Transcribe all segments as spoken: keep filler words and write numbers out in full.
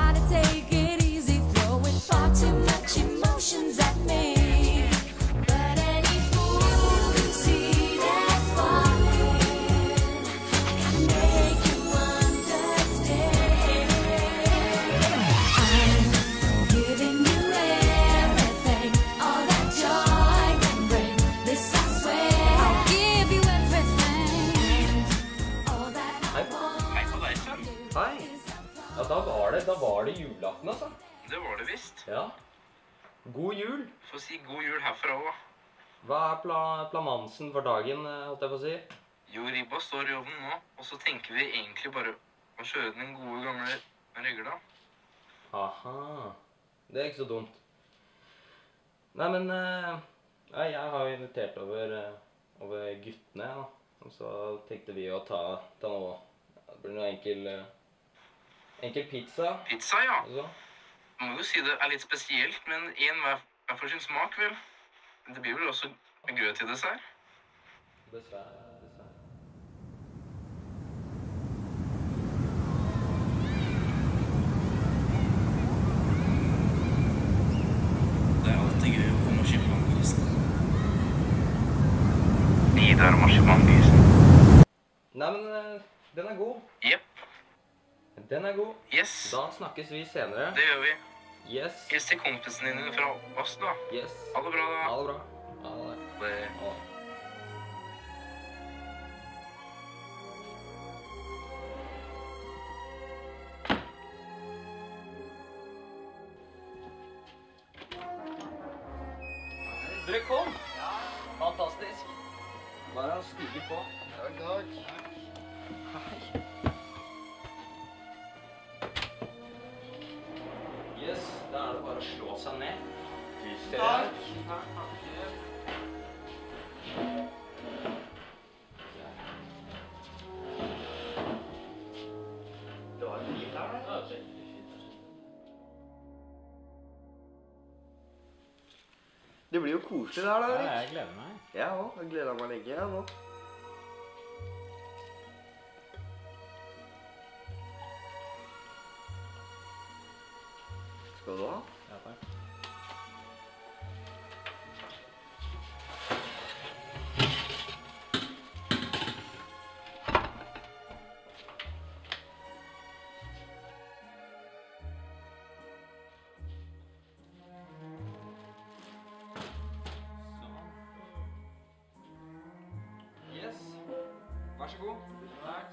try to take it easy, throwing far too much emotions at me. But any fool can see that falling. I gotta make you understand. I'm giving you everything, all that joy can bring. This I swear, I'll give you everything. All that I want. Hei på deg, Sven. Hei. Ja, da var det, da var det julaften, altså. Det var det visst. Ja. God jul. Få si god jul herfra også. Hva er pla planansen for dagen, holdt jeg på å si? Jo, ribba står i ovnen nå, og så tenker vi egentlig bare å kjøre den gode gamle regla. Aha. Det er ikke så dumt. Nei, men eh, ja, jeg har jo invitert over, eh, over guttene, ja. Og så tenkte vi å ta, ta noe, ja, det blir noe enkel, eh, enkel pizza. Pizza, ja. Og så. Jeg må jo si det er litt spesielt, men en hver, hver for sin smak, vel. Det blir vel også grøt til dessert. Dessverre, dessverre. Det er alltid gøy å få marsipangrisen. Vidar marsipangrisen. Nei, men eh, den er god. Jepp. Den er god. Yes. Da snakkes vi senere. Det gjør vi. Yes. Hils til kompisene dine fra oss, da. Yes. Ha det bra, da. Ha det bra. Ha det. Det... Ha det. Dere kom! Ja. Fantastisk. Bare å stige på. Takk, takk. Hei. Yes, da er det bare å slå seg ned. Takk. Det var en bil her, da. Det blir jo koselig der, da, Erik. Ja, jeg gleder meg. Jeg òg. Jeg gleder meg lenge, jeg nå. Skal du ha? Ja, takk. Yes. Vær så god. Takk.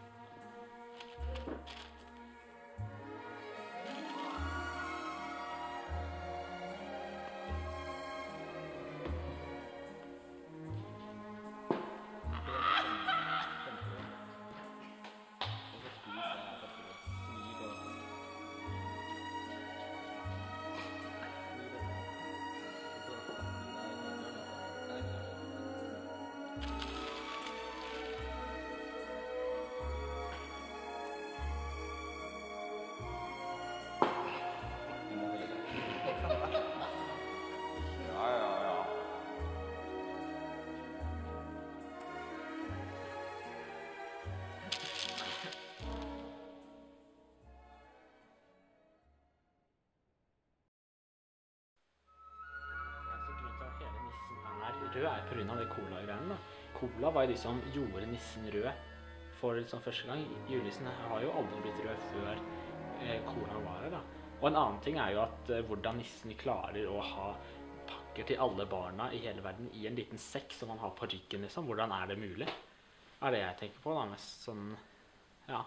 Ja, ja, ja. Rød er på grunn av det cola-greiene da. Cola var jo de som gjorde nissen rød for liksom første gang. Julenissen har jo aldri blitt rød før eh, cola var her da. Og en annen ting er jo at eh, hvordan nissen klarer å ha pakker til alle barna i hele verden i en liten sekk som man har på ryggen liksom. Hvordan er det mulig? Er det jeg tenker på da, mest sånn, ja.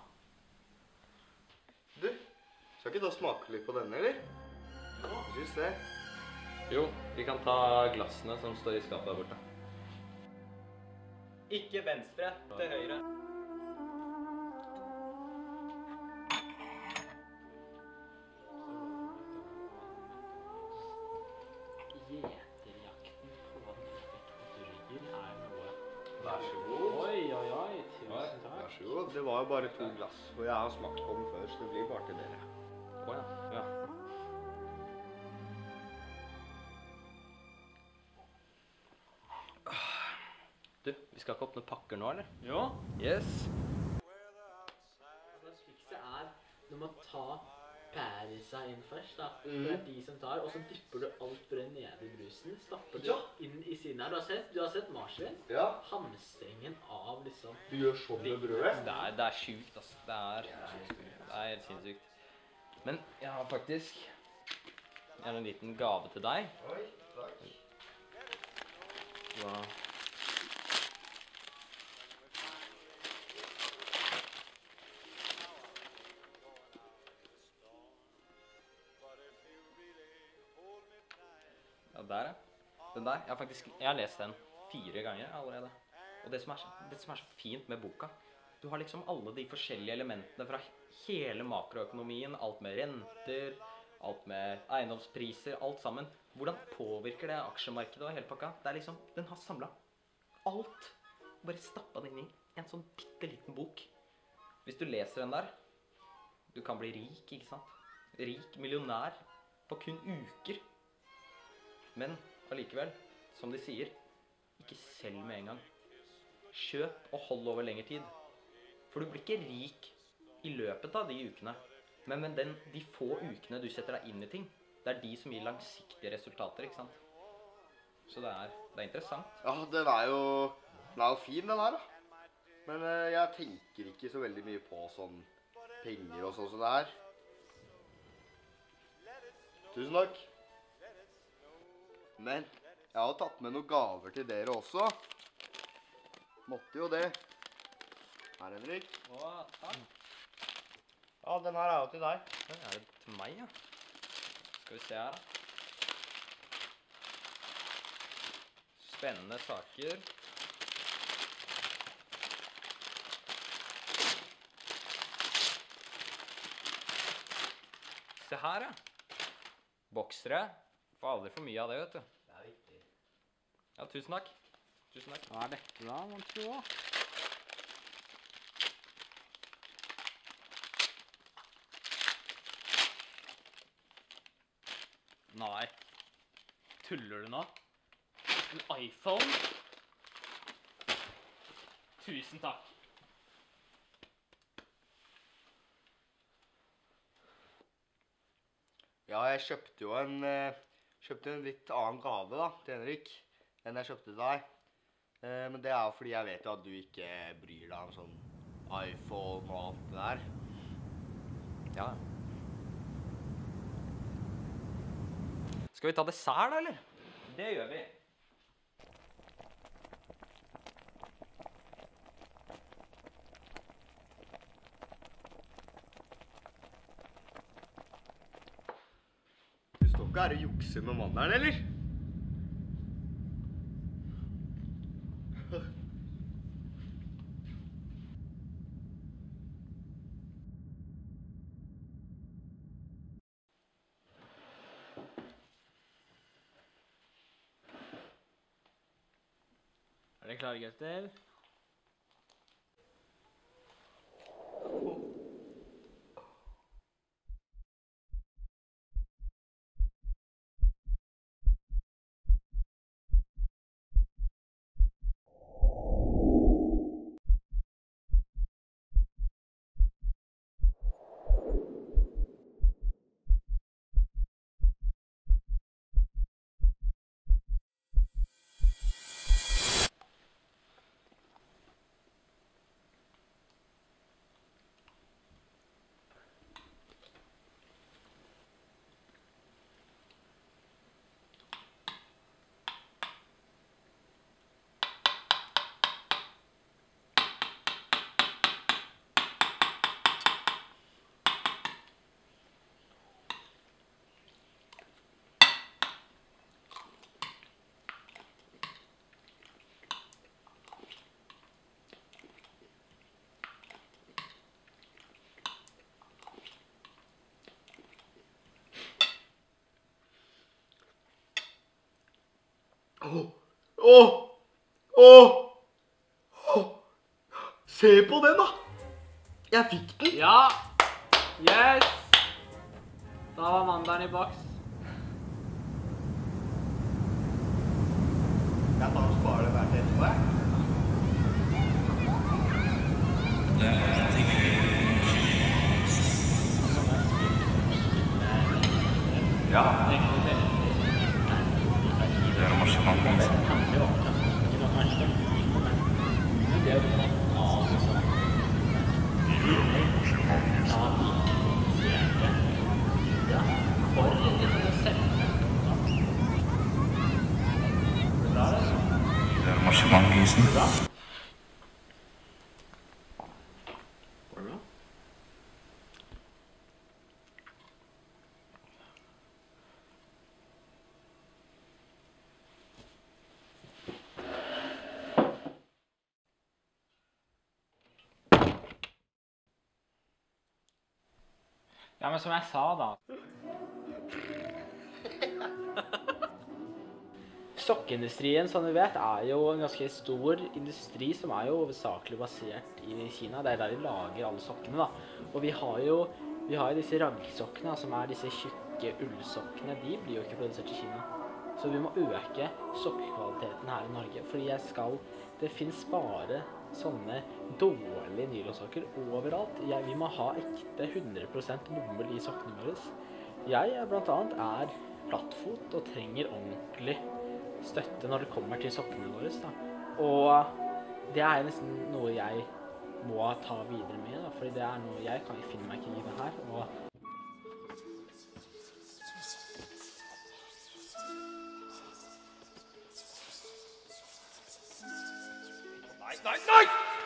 Du, skal ikke da smake litt på denne, eller? Hva synes det? Jo, vi kan ta glassene som står i skapet der borte. Ikke venstre, til høyre. Gjeterjakten på Drygger er noe. Vær så god. Oi, oi, oi, tusen takk. Vær så god. Det var jo bare to glass, og jeg har smakt på den før, så det blir bare til dere. Åja, ja. Du, vi skal ikke åpne pakker nå, eller? Jo. Yes. Det viktigste er når man tar pærisa inn først, da. Mhm. Det er de som tar, og så dypper du alt brød ned i brusen. Stapper du Ja. inn i siden her. Du har sett, du har sett marsvin? Ja, Hamstringen av liksom. du gjør sånn med brødet. Det er, det er sjukt, altså. Det er, det er helt sinnssykt. Men jeg har faktisk en liten gave til deg. Oi, takk. Hva? Ja, der ja. Den der, jeg har faktisk, jeg har lest den fire ganger allerede. Og det som, er, så- det som er så fint med boka, du har liksom alle de forskjellige elementene fra hele makroøkonomien, alt med renter, alt med eiendomspriser, alt sammen. Hvordan påvirker det aksjemarkedet og hele pakka? Det er liksom, den har samlet alt. Bare stappet den inn i en sånn bitteliten bok. Hvis du leser den der, du kan bli rik, ikke sant? Rik millionær på kun uker. Men allikevel, som de sier, ikke selv med en gang. Kjøp og hold over lengre tid. For du blir ikke rik i løpet av de ukene. Men, men den, de få ukene du setter deg inn i ting, det er de som gir langsiktige resultater, ikke sant? Så det er, det er interessant. Ja, den er jo, den er jo fin, den her, da. Men eh, jeg tenker ikke så veldig mye på sånn penger og sånn som det her. Tusen takk. Men jeg har tatt med noen gaver til dere også. Måtte jo det. Her, Henrik. Å, takk. Ja, den her er jo til deg. Oi, er det til meg, ja? Skal vi se her, da. Spennende saker. Se her, ja. Boksere. Får aldri for mye av det, vet du. Det er viktig. Ja, tusen takk. Tusen takk. Hva er dette da, man tror? Nei. Tuller du nå? En iPhone? Tusen takk. Ja, jeg kjøpte jo en, eh, kjøpte en litt annen gave da, til Henrik, enn jeg kjøpte til deg. Eh, men det er jo fordi jeg vet jo at du ikke bryr deg om sånn iPhone og alt det der. Ja. Skal vi ta dessert, da, eller? Det gjør vi. Du står ikke her og jukser med mandelen, eller? Er dere klare, gutter? Åh, åh, åh, åh. Se på den da! Jeg fikk den! Ja! Yes! Da var mandelen i boks. Jeg tar og sparer den her til etterpå, jeg. Ja. Egentlig det. Det er marsipanisen. Det handler jo om tanken og kanskje men det er jo ja, altså. Ja, ja, for det selv. Det er det. Det er marsipanisen. Bra. Går det bra? Ja, men som jeg sa da. Sokkeindustrien, som du vet, er jo en ganske stor industri som er jo hovedsakelig basert i Kina. Det er der de lager alle sokkene da. Og vi har jo, vi har jo disse raggsokkene, som er disse tjukke ullsokkene. De blir jo ikke produsert i Kina. Så vi må øke sokkekvaliteten her i Norge, fordi jeg skal, det finnes bare sånne dårlige nylonsokker overalt. Jeg, vi må ha ekte hundre prosent bomull i sokkene våre. Jeg blant annet er plattfot og trenger ordentlig støtte når det kommer til sokkene våre. Da. Og det er nesten noe jeg må ta videre med, da, fordi det er noe jeg kan finne meg ikke i det her. Og Nei, nei!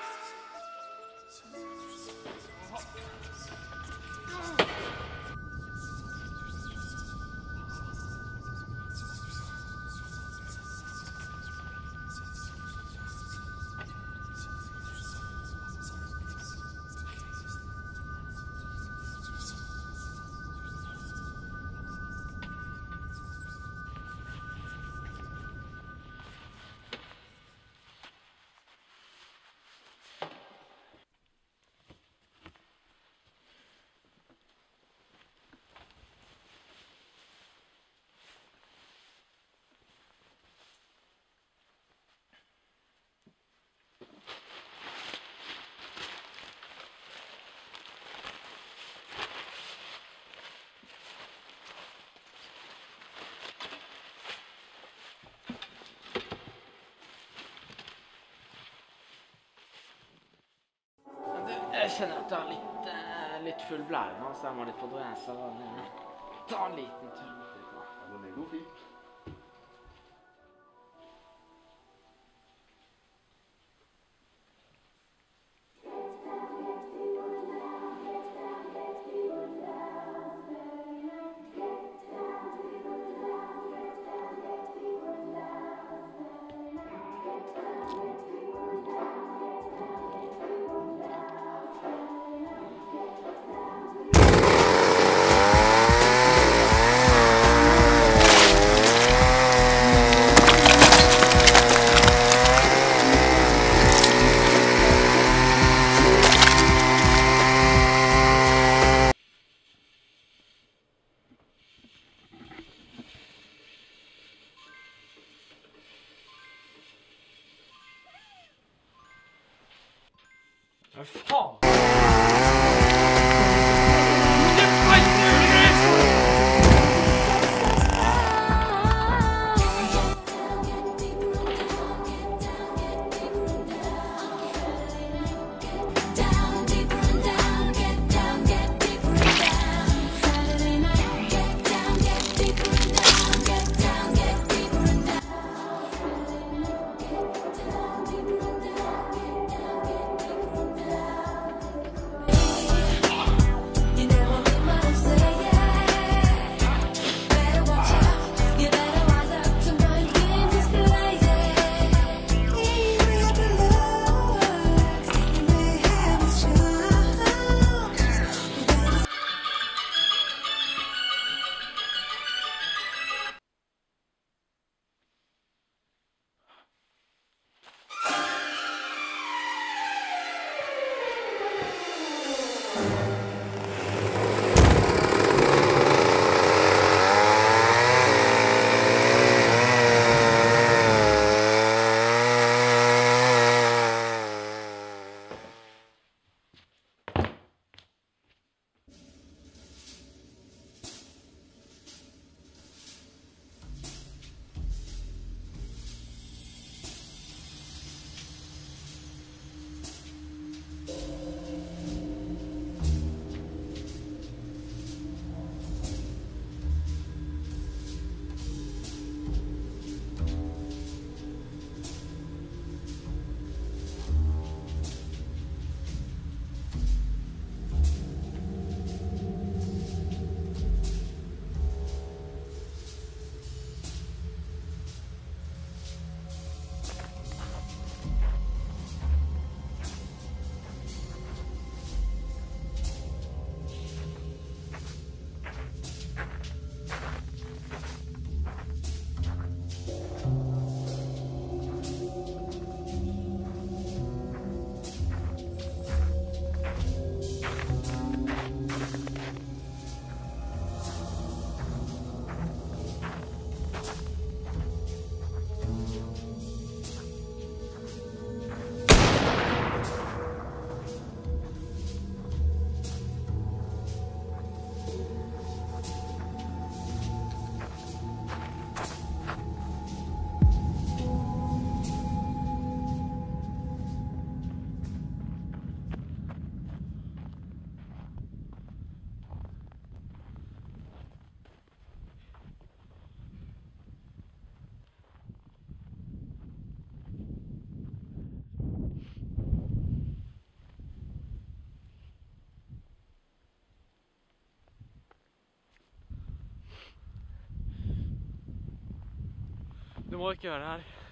jeg kjenner at jeg har litt, eh, litt full blære nå, så jeg må litt på do. Jeg så ta en liten tur. Ja, men det går fint. Hva faen? Down, deeper and down, get down, get deeper and down. Saturday night, get down, get deeper and down, get down, get deeper and down. Saturday night, get down, deeper and down, get down, get deeper and down. Du må ikke gjøre det her.